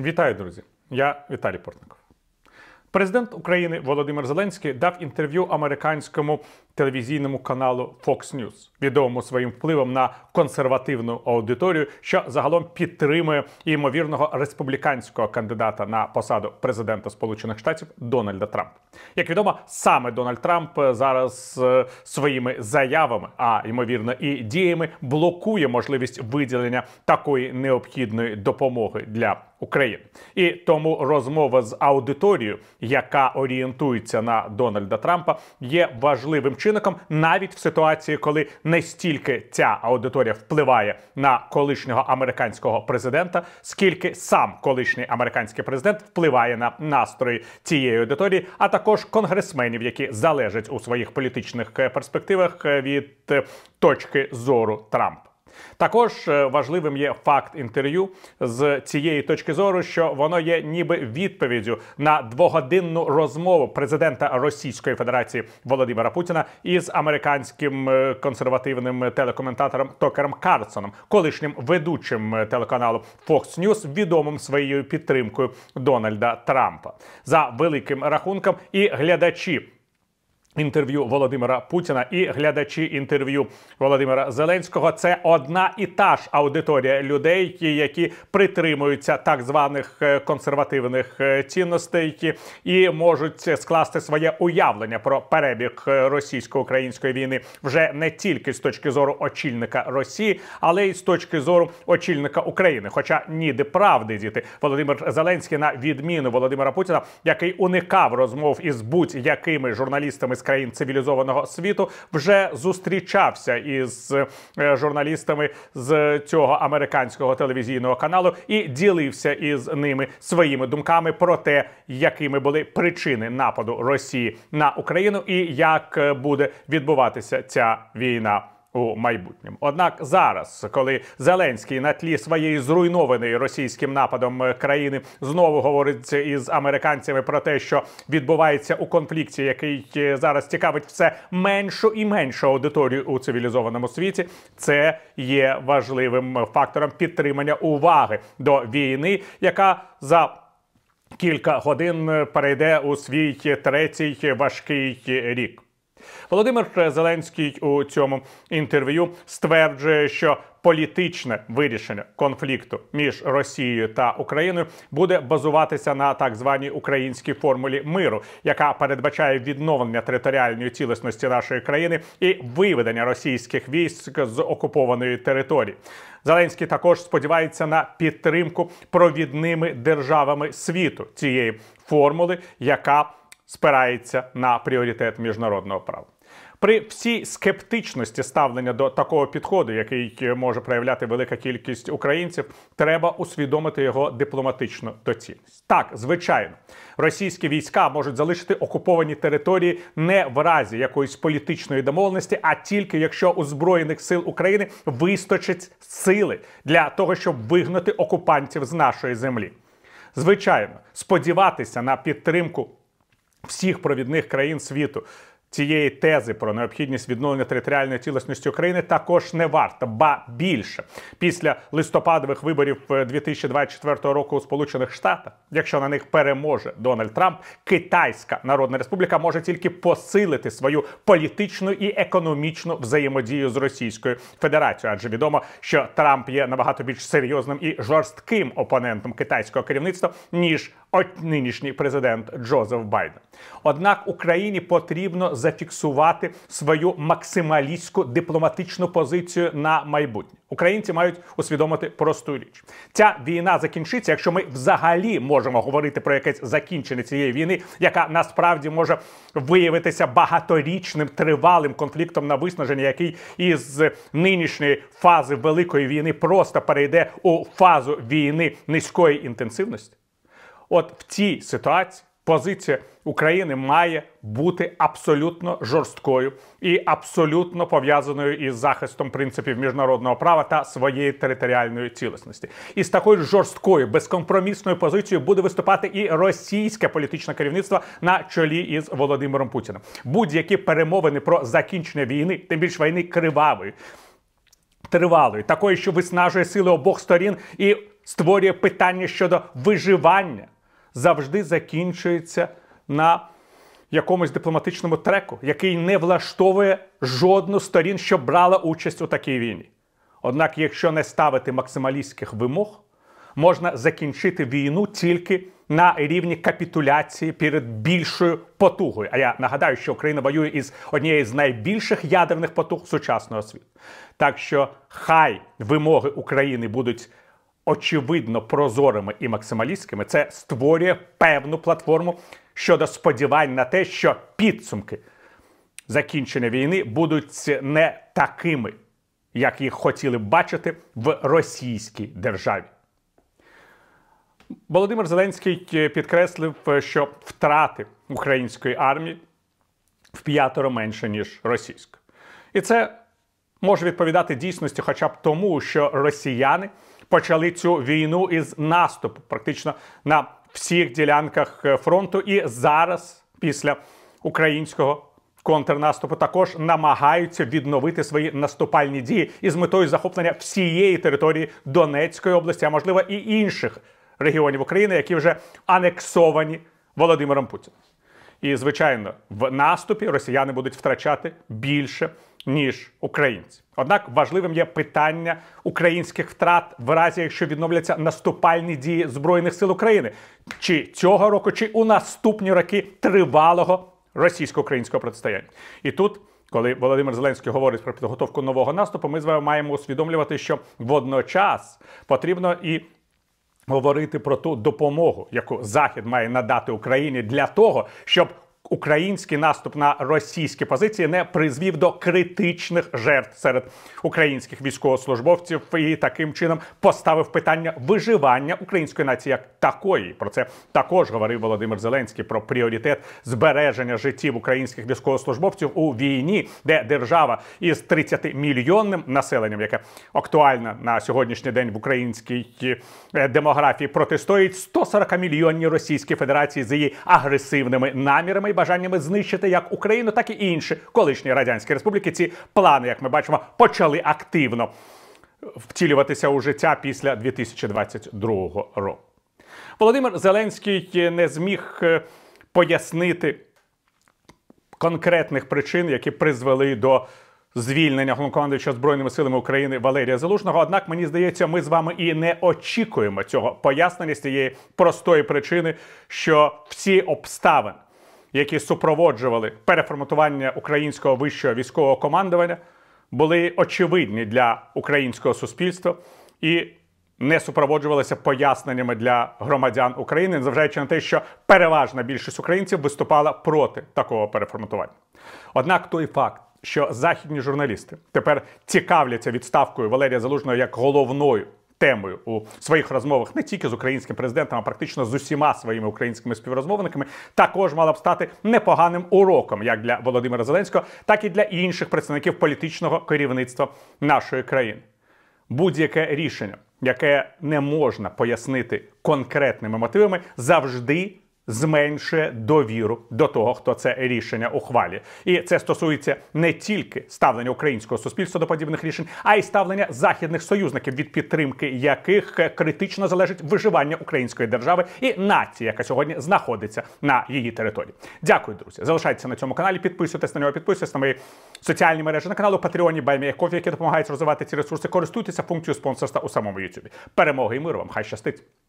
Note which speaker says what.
Speaker 1: Вітаю, друзі! Я Віталій Портников. Президент України Володимир Зеленський дав інтерв'ю американському телевізійному каналу Fox News, відомому своїм впливом на консервативну аудиторію, що загалом підтримує ймовірного республіканського кандидата на посаду президента Сполучених Штатів Дональда Трампа. Як відомо, саме Дональд Трамп зараз своїми заявами, а ймовірно і діями, блокує можливість виділення такої необхідної допомоги для України. І тому розмова з аудиторією, яка орієнтується на Дональда Трампа, є важливим чинником навіть в ситуації, коли не стільки ця аудиторія впливає на колишнього американського президента, скільки сам колишній американський президент впливає на настрої цієї аудиторії, а також конгресменів, які залежать у своїх політичних перспективах від точки зору Трампа. Також важливим є факт інтерв'ю з цієї точки зору, що воно є ніби відповіддю на двогодинну розмову президента Російської Федерації Володимира Путіна із американським консервативним телекоментатором Токером Карлсоном, колишнім ведучим телеканалу Fox News, відомим своєю підтримкою Дональда Трампа. За великим рахунком і глядачі інтерв'ю Володимира Путіна і глядачі інтерв'ю Володимира Зеленського – це одна і та ж аудиторія людей, які притримуються так званих консервативних цінностей і можуть скласти своє уявлення про перебіг російсько-української війни вже не тільки з точки зору очільника Росії, але й з точки зору очільника України. Хоча ніде правди діти. Володимир Зеленський, на відміну Володимира Путіна, який уникав розмов із будь-якими журналістами з країн цивілізованого світу, вже зустрічався із журналістами з цього американського телевізійного каналу і ділився із ними своїми думками про те, якими були причини нападу Росії на Україну і як буде відбуватися ця війна у майбутньому. Однак зараз, коли Зеленський на тлі своєї зруйнованої російським нападом країни знову говорить із американцями про те, що відбувається у конфлікті, який зараз цікавить все меншу і меншу аудиторію у цивілізованому світі, це є важливим фактором підтримання уваги до війни, яка за кілька годин перейде у свій третій важкий рік. Володимир Зеленський у цьому інтерв'ю стверджує, що політичне вирішення конфлікту між Росією та Україною буде базуватися на так званій українській формулі миру, яка передбачає відновлення територіальної цілісності нашої країни і виведення російських військ з окупованої території. Зеленський також сподівається на підтримку провідними державами світу цієї формули, яка спирається на пріоритет міжнародного права. При всій скептичності ставлення до такого підходу, який може проявляти велика кількість українців, треба усвідомити його дипломатичну доцільність. Так, звичайно, російські війська можуть залишити окуповані території не в разі якоїсь політичної домовленості, а тільки якщо у Збройних сил України вистачить сили для того, щоб вигнати окупантів з нашої землі. Звичайно, сподіватися на підтримку всіх провідних країн світу цієї тези про необхідність відновлення територіальної цілісності України також не варто. Ба більше, після листопадових виборів 2024 року у Сполучених Штатах, якщо на них переможе Дональд Трамп, Китайська Народна Республіка може тільки посилити свою політичну і економічну взаємодію з Російською Федерацією. Адже відомо, що Трамп є набагато більш серйозним і жорстким опонентом китайського керівництва, ніж нинішній президент Джозеф Байден. Однак Україні потрібно зафіксувати свою максималістську дипломатичну позицію на майбутнє. Українці мають усвідомити просту річ. Ця війна закінчиться, якщо ми взагалі можемо говорити про якесь закінчення цієї війни, яка насправді може виявитися багаторічним, тривалим конфліктом на виснаження, який із нинішньої фази Великої війни просто перейде у фазу війни низької інтенсивності. От в цій ситуації позиція України має бути абсолютно жорсткою і абсолютно пов'язаною із захистом принципів міжнародного права та своєї територіальної цілісності. І з такою жорсткою, безкомпромісною позицією буде виступати і російське політичне керівництво на чолі із Володимиром Путіним. Будь-які перемовини про закінчення війни, тим більш війни кривавої, тривалої, такої, що виснажує сили обох сторін і створює питання щодо виживання, завжди закінчується на якомусь дипломатичному треку, який не влаштовує жодну з сторін, що брала участь у такій війні. Однак, якщо не ставити максималістських вимог, можна закінчити війну тільки на рівні капітуляції перед більшою потугою. А я нагадаю, що Україна воює із однією з найбільших ядерних потуг сучасного світу. Так що хай вимоги України будуть очевидно прозорими і максималістськими, це створює певну платформу щодо сподівань на те, що підсумки закінчення війни будуть не такими, як їх хотіли б бачити в російській державі. Володимир Зеленський підкреслив, що втрати української армії в5 менше, ніж російської. І це може відповідати дійсності хоча б тому, що росіяни почали цю війну із наступу практично на всіх ділянках фронту. І зараз, після українського контрнаступу, також намагаються відновити свої наступальні дії із метою захоплення всієї території Донецької області, а можливо і інших регіонів України, які вже анексовані Володимиром Путіним. І, звичайно, в наступі росіяни будуть втрачати більше, ніж українці. Однак важливим є питання українських втрат в разі, якщо відновляться наступальні дії Збройних сил України. Чи цього року, чи у наступні роки тривалого російсько-українського протистояння. І тут, коли Володимир Зеленський говорить про підготовку нового наступу, ми з вами маємо усвідомлювати, що водночас потрібно і говорити про ту допомогу, яку Захід має надати Україні для того, щоб український наступ на російські позиції не призвів до критичних жертв серед українських військовослужбовців і таким чином поставив питання виживання української нації як такої. Про це також говорив Володимир Зеленський, про пріоритет збереження життів українських військовослужбовців у війні, де держава із 30-мільйонним населенням, яке актуально на сьогоднішній день в українській демографії, протистоїть 140-мільйонній Російській Федерації з її агресивними намірами і бажаннями знищити як Україну, так і інші колишні радянські республіки. Ці плани, як ми бачимо, почали активно втілюватися у життя після 2022 року. Володимир Зеленський не зміг пояснити конкретних причин, які призвели до звільнення головнокомандуючого Збройними силами України Валерія Залужного. Однак, мені здається, ми з вами і не очікуємо цього пояснення з тієї простої причини, що всі обставини, які супроводжували переформатування українського вищого військового командування, були очевидні для українського суспільства і не супроводжувалися поясненнями для громадян України, незважаючи на те, що переважна більшість українців виступала проти такого переформатування. Однак той факт, що західні журналісти тепер цікавляться відставкою Валерія Залужного як головною темою у своїх розмовах не тільки з українським президентом, а практично з усіма своїми українськими співрозмовниками, також мала б стати непоганим уроком як для Володимира Зеленського, так і для інших представників політичного керівництва нашої країни. Будь-яке рішення, яке не можна пояснити конкретними мотивами, завжди зменшує довіру до того, хто це рішення ухвалює. І це стосується не тільки ставлення українського суспільства до подібних рішень, а й ставлення західних союзників, від підтримки яких критично залежить виживання української держави і нації, яка сьогодні знаходиться на її території. Дякую, друзі. Залишайтеся на цьому каналі, підписуйтесь на нього, підписуйтесь на мої соціальні мережі, на каналу Patreon, BuyMeACoffee, які допомагають розвивати ці ресурси. Користуйтеся функцією спонсорства у самому YouTube. Перемоги і миру вам! Хай щастить!